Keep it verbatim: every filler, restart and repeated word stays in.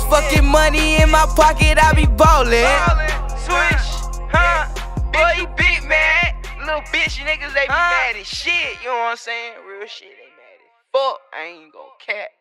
Motherfucking money in my pocket, I be ballin'. Swish, huh? Boy, you big mad. Little bitch niggas, they be mad as shit. You know what I'm saying? Real shit, they mad as fuck. I ain't gon' cap.